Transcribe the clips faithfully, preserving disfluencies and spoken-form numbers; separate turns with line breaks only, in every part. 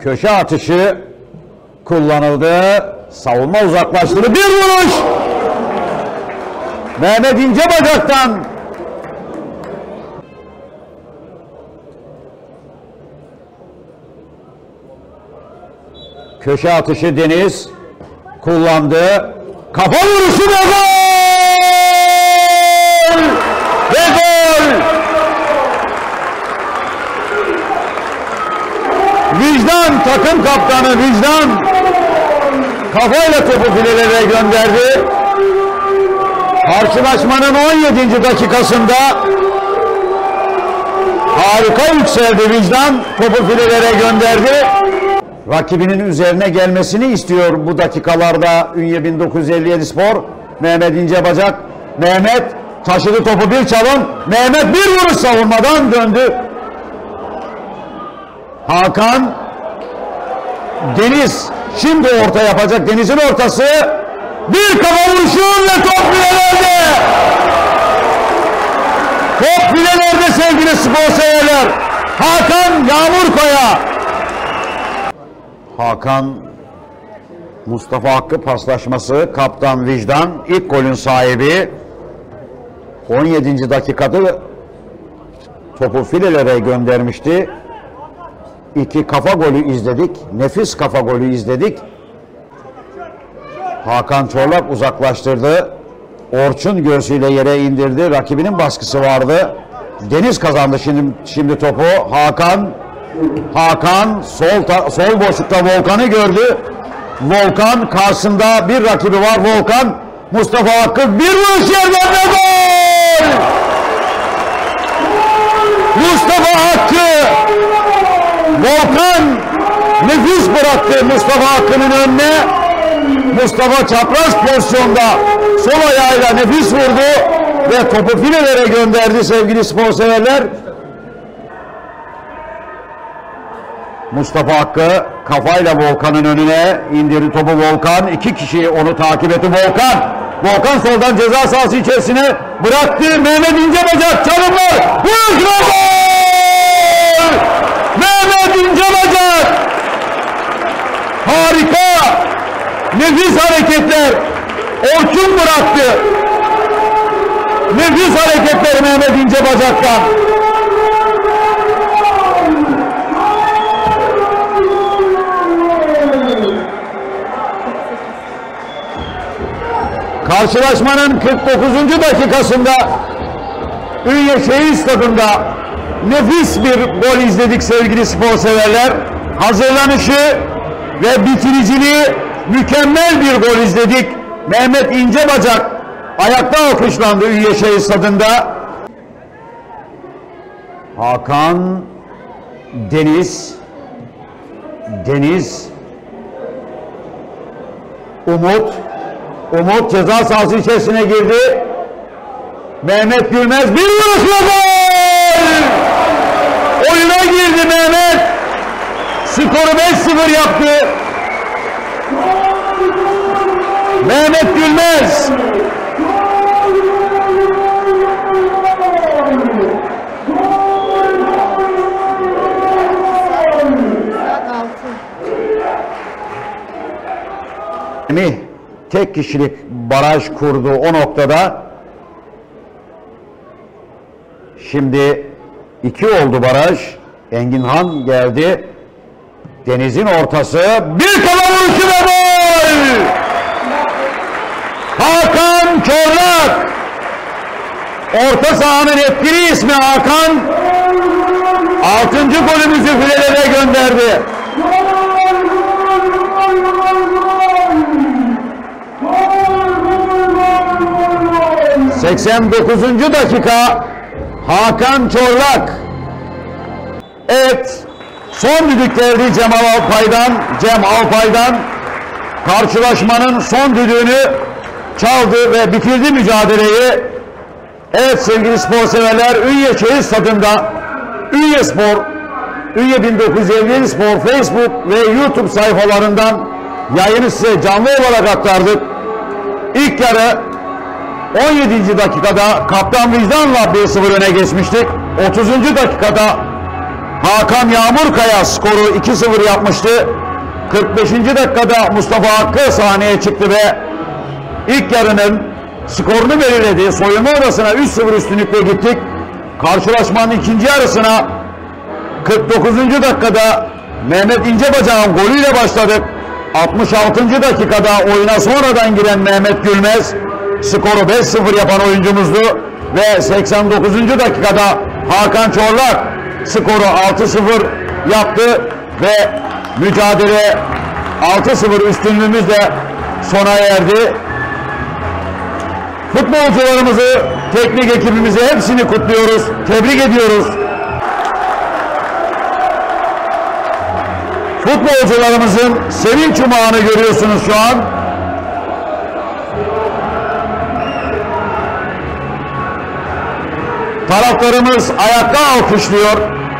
Köşe atışı kullanıldı. Savunma uzaklaştırdı. Bir vuruş! Mehmet İncebacak'tan. Köşe atışı Deniz kullandı. Kafa vuruşu ve gol! Ve gol! Vicdan, takım kaptanı Vicdan kafayla topu filelere gönderdi. Karşılaşmanın on yedinci dakikasında harika yükseldi Vicdan, topu filelere gönderdi. Rakibinin üzerine gelmesini istiyor bu dakikalarda Ünye bin dokuz yüz elli yedi Spor. Mehmet İncebacak. Mehmet taşıdı topu, bir çalım. Mehmet bir vuruş savunmadan döndü. Hakan. Deniz şimdi orta yapacak. Deniz'in ortası. Bir kafa vuruşu ve top filelerde. Top filelerde sevgili spor severler. Hakan Yağmurkaya. Hakan Mustafa Hakkı paslaşması, kaptan Vicdan ilk golün sahibi. on yedinci dakikada topu filelere göndermişti. İki kafa golü izledik. Nefis kafa golü izledik. Hakan Çorlak uzaklaştırdı. Orçun göğsüyle yere indirdi. Rakibinin baskısı vardı. Deniz kazandı şimdi, şimdi topu. Hakan Hakan sol, sol boşlukta Volkan'ı gördü. Volkan karşısında bir rakibi var. Volkan Mustafa Hakkı bir vuruş yerden ve gol! Mustafa Hakkı Volkan nefis bıraktı Mustafa Hakkı'nın önüne. Mustafa çapraz pozisyonda sol ayağıyla nefis vurdu ve topu filelere gönderdi sevgili spor severler. Mustafa Hakkı kafayla Volkan'ın önüne indirdi topu Volkan. İki kişi onu takip etti Volkan. Volkan soldan ceza sahası içerisine bıraktı. Mehmet İncebacak çalımlar. Vuruş ve gol! Mehmet İncebacak. Harika. Nefis hareketler. Orçun bıraktı. Nefis hareketler Mehmet İncebacak'tan. Karşılaşmanın kırk dokuzuncu dakikasında Ünye Şehir Stadı'nda nefis bir gol izledik sevgili spor severler. Hazırlanışı ve bitiriciliği mükemmel bir gol izledik. Mehmet İncebacak ayakta alkışlandı Ünye Şehir Stadı'nda. Hakan Deniz Deniz Umut Umut ceza sahası içerisine girdi. Mehmet Gülmez bir vuruşla gol! Oyuna girdi Mehmet. Skoru beş sıfır yaptı. Mehmet Gülmez. Mi? Tek kişilik baraj kurdu o noktada. Şimdi iki oldu baraj. Enginhan geldi. Deniz'in ortası. Bir kafa vuruşu ve gol! Hakan Çorlak. Orta sahanın etkili ismi Hakan. Altıncı golümüzü filelere gönderdi. seksen dokuzuncu dakika Hakan Çorlak. Evet, son düdük geldi Cem Alpay'dan. Cem Alpay'dan karşılaşmanın son düdüğünü çaldı ve bitirdi mücadeleyi. Evet sevgili spor severler, Ünye Şehir Stadı'nda Ünye Spor, Ünye bin dokuz yüz elli yedi Spor Facebook ve YouTube sayfalarından yayını size canlı olarak aktardık. İlk yarı on yedinci dakikada Kaptan Vicdan'la bir sıfır öne geçmiştik. otuzuncu dakikada Hakan Yağmurkaya skoru iki sıfır yapmıştı. kırk beşinci dakikada Mustafa Hakkı sahneye çıktı ve ilk yarının skorunu belirledi. Soyunma odasına üç sıfır üstünlükle gittik. Karşılaşmanın ikinci yarısına kırk dokuzuncu dakikada Mehmet İncebacak'ın golüyle başladık. altmış altıncı dakikada oyuna sonradan giren Mehmet Gülmez skoru beş sıfır yapan oyuncumuzdu ve seksen dokuzuncu dakikada Hakan Çorlak skoru altı sıfır yaptı ve mücadele altı sıfır üstünlüğümüzle sona erdi. Futbolcularımızı, teknik ekibimizi hepsini kutluyoruz, tebrik ediyoruz. Futbolcularımızın sevinç umağını görüyorsunuz şu an. Taraftarımız ayakta alkışlıyor.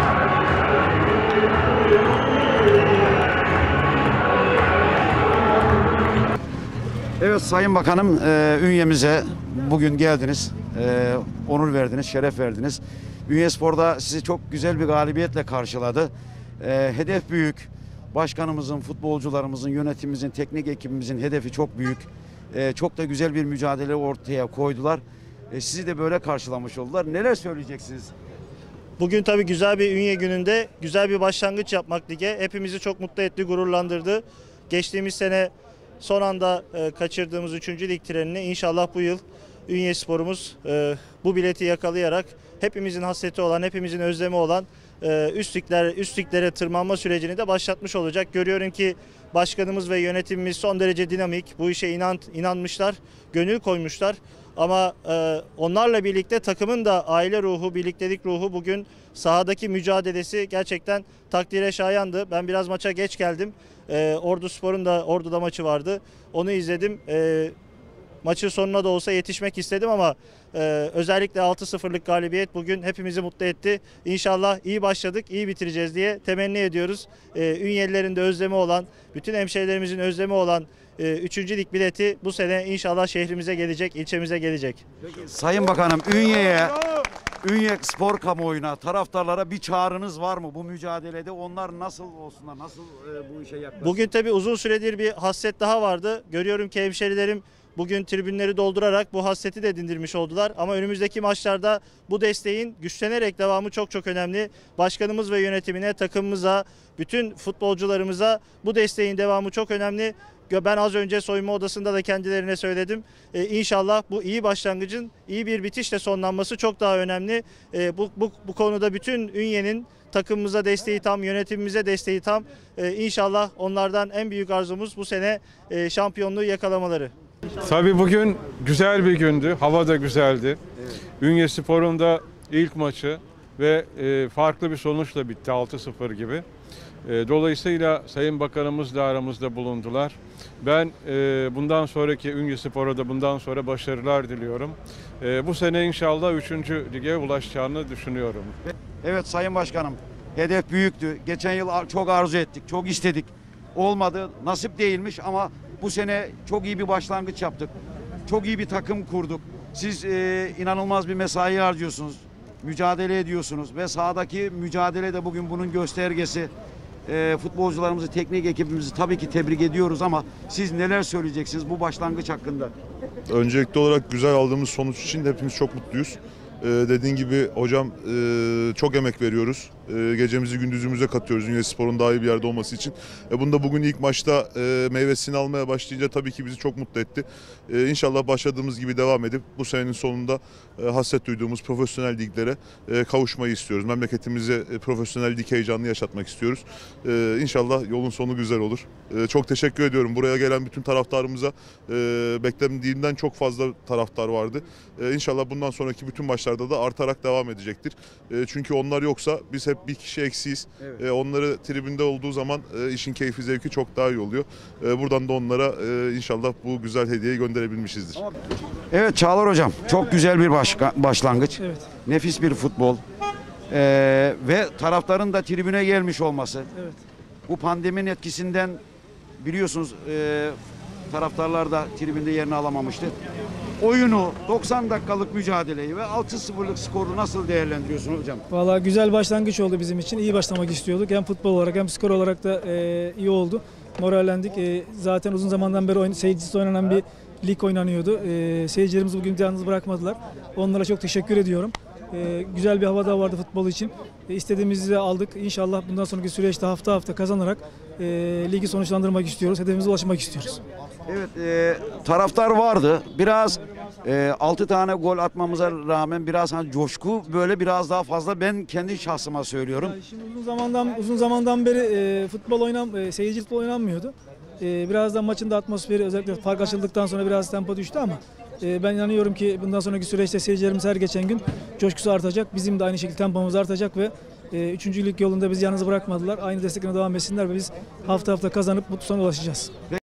Evet Sayın Bakanım, e, Ünye'mize bugün geldiniz, e, onur verdiniz, şeref verdiniz. Ünyespor'da sizi çok güzel bir galibiyetle karşıladı. E, hedef büyük. Başkanımızın, futbolcularımızın, yönetimimizin, teknik ekibimizin hedefi çok büyük. E, çok da güzel bir mücadele ortaya koydular. E, sizi de böyle karşılamış oldular. Neler söyleyeceksiniz?
Bugün tabii güzel bir Ünye gününde güzel bir başlangıç yapmak lige hepimizi çok mutlu etti, gururlandırdı. Geçtiğimiz sene son anda e, kaçırdığımız üçüncü lig trenini inşallah bu yıl Ünyespor'umuz e, bu bileti yakalayarak hepimizin hasreti olan, hepimizin özlemi olan e, üst ligler, üst liglere tırmanma sürecini de başlatmış olacak. Görüyorum ki başkanımız ve yönetimimiz son derece dinamik, bu işe inan, inanmışlar, gönül koymuşlar. Ama e, onlarla birlikte takımın da aile ruhu, birliktelik ruhu bugün sahadaki mücadelesi gerçekten takdire şayandı. Ben biraz maça geç geldim. E, Orduspor'un da Ordu'da maçı vardı. Onu izledim. E, maçın sonuna da olsa yetişmek istedim ama e, özellikle altı sıfırlık galibiyet bugün hepimizi mutlu etti. İnşallah iyi başladık, iyi bitireceğiz diye temenni ediyoruz. E, Ünyelilerin de özlemi olan, bütün hemşehrilerimizin özlemi olan üçüncü lig bileti bu sene inşallah şehrimize gelecek, ilçemize gelecek.
Peki, Sayın Bakanım, Ünye'ye, Ünye spor kamuoyuna, taraftarlara bir çağrınız var mı? Bu mücadelede onlar nasıl olsunlar, nasıl e, bu işe yaklaşsınlar?
Bugün tabii uzun süredir bir hasret daha vardı. Görüyorum ki hemşehrilerim bugün tribünleri doldurarak bu hasreti de dindirmiş oldular. Ama önümüzdeki maçlarda bu desteğin güçlenerek devamı çok çok önemli. Başkanımız ve yönetimine, takımımıza, bütün futbolcularımıza bu desteğin devamı çok önemli. Ben az önce soyunma odasında da kendilerine söyledim. Ee, İnşallah bu iyi başlangıcın iyi bir bitişle sonlanması çok daha önemli. Ee, bu, bu, bu konuda bütün Ünye'nin takımımıza desteği tam, yönetimimize desteği tam. Ee, İnşallah onlardan en büyük arzumuz bu sene e, şampiyonluğu yakalamaları.
Tabii bugün güzel bir gündü. Hava da güzeldi. Evet. Ünyespor'un da ilk maçı ve e, farklı bir sonuçla bitti, altı sıfır gibi. E, dolayısıyla Sayın Bakanımız da aramızda bulundular. Ben e, bundan sonraki Ünyespor'a da bundan sonra başarılar diliyorum. E, bu sene inşallah üçüncü lige ulaşacağını düşünüyorum.
Evet Sayın Başkanım, hedef büyüktü. Geçen yıl çok arzu ettik, çok istedik. Olmadı, nasip değilmiş ama bu sene çok iyi bir başlangıç yaptık. Çok iyi bir takım kurduk. Siz e, inanılmaz bir mesai harcıyorsunuz, mücadele ediyorsunuz ve sahadaki mücadele de bugün bunun göstergesi. E, futbolcularımızı, teknik ekibimizi tabii ki tebrik ediyoruz ama siz neler söyleyeceksiniz bu başlangıç hakkında?
Öncelikli olarak güzel aldığımız sonuç için hepimiz çok mutluyuz. Ee, dediğin gibi hocam e, çok emek veriyoruz. E, gecemizi gündüzümüze katıyoruz Ünyespor'un daha iyi bir yerde olması için. E, bunu da bugün ilk maçta e, meyvesini almaya başlayınca tabii ki bizi çok mutlu etti. E, İnşallah başladığımız gibi devam edip bu senenin sonunda e, hasret duyduğumuz profesyonel liglere e, kavuşmayı istiyoruz. Memleketimize e, profesyonel lig heyecanını yaşatmak istiyoruz. E, İnşallah yolun sonu güzel olur. E, çok teşekkür ediyorum. Buraya gelen bütün taraftarımıza e, beklediğimden çok fazla taraftar vardı. E, İnşallah bundan sonraki bütün maçlarda da artarak devam edecektir. E, çünkü onlar yoksa biz hep bir kişi eksiyiz. Evet. E, onları tribünde olduğu zaman e, işin keyfi zevki çok daha iyi oluyor. E, buradan da onlara e, inşallah bu güzel hediyeyi gönderebilmişizdir.
Evet Çağlar Hocam, çok güzel bir başka, başlangıç. Evet. Nefis bir futbol. E, ve taraftarın da tribüne gelmiş olması. Evet. Bu pandeminin etkisinden biliyorsunuz e, taraftarlar da tribünde yerini alamamıştı.
oyunu, doksan dakikalık mücadeleyi ve altı sıfırlık skoru nasıl değerlendiriyorsun hocam?
Valla güzel başlangıç oldu bizim için. İyi başlamak istiyorduk. Hem futbol olarak hem skor olarak da e, iyi oldu. Morallendik. E, zaten uzun zamandan beri oyun, seyircisi oynanan bir lig oynanıyordu. E, seyircilerimiz bugün de yalnız bırakmadılar. Onlara çok teşekkür ediyorum. E, güzel bir havada vardı futbol için. E, istediğimizi de aldık. İnşallah bundan sonraki süreçte hafta hafta kazanarak e, ligi sonuçlandırmak istiyoruz. Hedefimize ulaşmak istiyoruz.
Evet, e, taraftar vardı. Biraz e, altı tane gol atmamıza rağmen biraz hani coşku böyle biraz daha fazla, ben kendi şahsıma söylüyorum.
Ya şimdi uzun zamandan uzun zamandan beri e, futbol oynam e, seyirci futbol oynanmıyordu. E, birazdan maçın da atmosferi, özellikle fark açıldıktan sonra biraz tempo düştü ama e, ben inanıyorum ki bundan sonraki süreçte seyircilerimiz her geçen gün coşkusu artacak. Bizim de aynı şekilde tempomuz artacak ve e, üçüncülük yolunda bizi yalnız bırakmadılar. Aynı desteklerine devam etsinler ve biz hafta hafta kazanıp mutlu sona ulaşacağız.